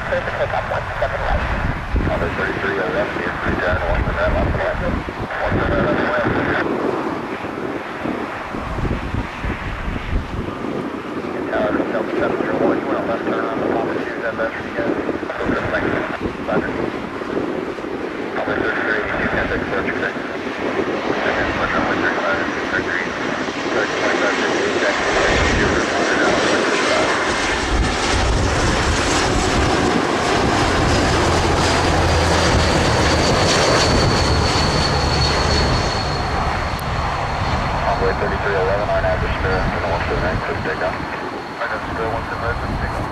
Other 3311, here, 310, 1 to that, 1 to that. 1 to that, left. Tower, Delta 701, you want a left turn on the top and choose that best for you guys? Okay, thank you. Roger. Other 33, 210, approach, okay. Second, push on 135, 33. 25, 58, back to the 100 out, 135. Envoy 3311 on average spare, 179, clear takeoff. I know, spare 179, clear takeoff.